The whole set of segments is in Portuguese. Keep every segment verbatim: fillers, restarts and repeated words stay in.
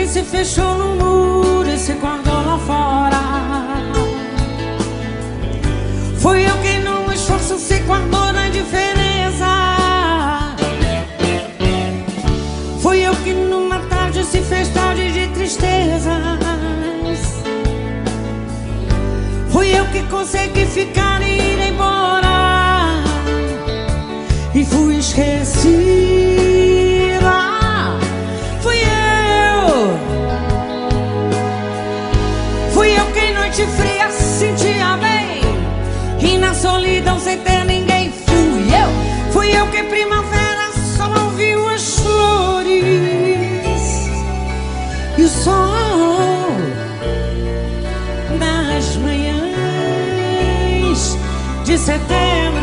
se fechou no muro e se guardou lá fora. Fui eu quem no esforço se guardou na diferença. Fui eu que numa tarde se fez tarde de tristezas. Fui eu que consegui ficar e ir embora. E fui esquecida. Fui eu. Fui eu quem noite fria sentia bem e na solidão sem ter ninguém. Fui eu. Fui eu que primavera só não viu as flores e o sol das manhãs de setembro.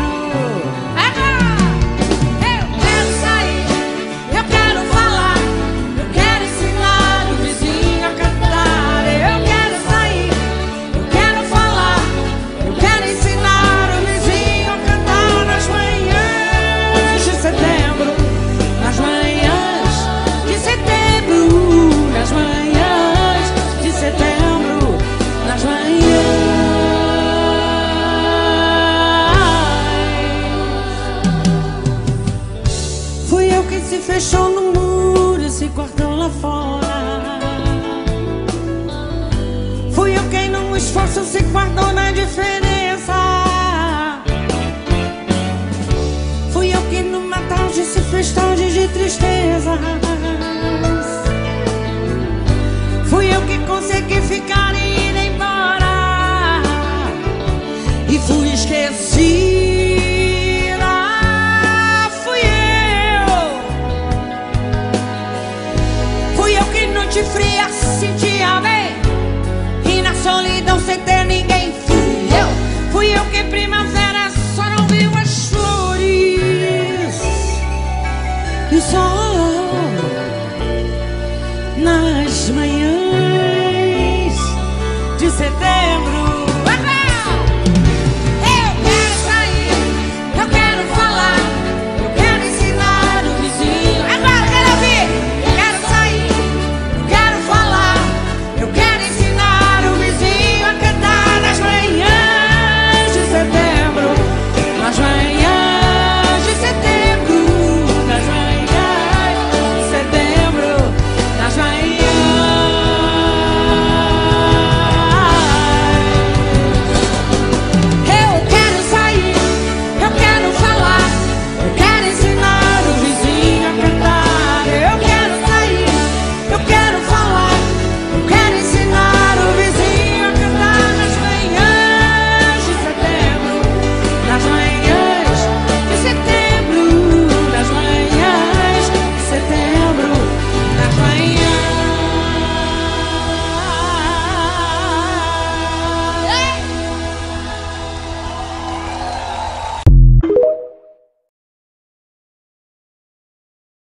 Se fechou no muro e se guardou lá fora. Fui eu quem num esforço se guardou na diferença. Fui eu que numa tarde se fez tarde de tristezas. Fui eu que consegui ficar e ir embora. E fui esquecido. Noite fria sentia bem e na solidão sem ter ninguém. Fui eu. Fui eu que primavera só não viu as flores e o sol nas manhãs de setembro.